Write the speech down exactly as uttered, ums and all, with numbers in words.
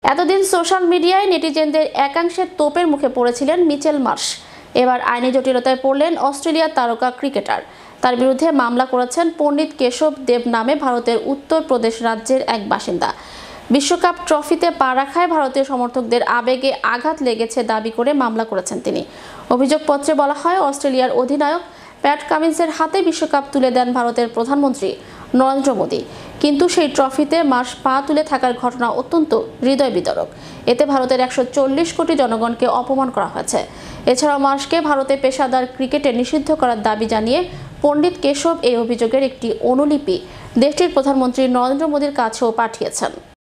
এতদিন সোশ্যাল মিডিয়ায় নেটিজেনদের একাংশের তোপের মুখে পড়েছিলেন মিচেল মার্শ। এবার আইনি জটিলতায় পড়লেন অস্ট্রেলিয়ার তারকা ক্রিকেটার। তার বিরুদ্ধে মামলা করেছেন পণ্ডিত কেশব দেব নামে ভারতের উত্তর প্রদেশ রাজ্যের এক বাসিন্দা। বিশ্বকাপ ট্রফিতে পা রাখায় ভারতীয় সমর্থকদের আবেগে আঘাত লেগেছে দাবি করে মামলা করেছেন তিনি। অভিযোগপত্রে বলা হয়, অস্ট্রেলিয়ার অধিনায়ক প্যাট কামিন্সের হাতে বিশ্বকাপ তুলে দেন ভারতের প্রধানমন্ত্রী নরেন্দ্র মোদী, কিন্তু সেই ট্রফিতে মার্শ পা তুলে থাকার ঘটনা অত্যন্ত হৃদয় বিদারক। এতে ভারতের একশো চল্লিশ কোটি জনগণকে অপমান করা হয়েছে। এছাড়াও মার্শকে ভারতে পেশাদার ক্রিকেটে নিষিদ্ধ করার দাবি জানিয়ে পণ্ডিত কেশব এই অভিযোগের একটি অনুলিপি দেশটির প্রধানমন্ত্রী নরেন্দ্র মোদীর কাছেও পাঠিয়েছেন।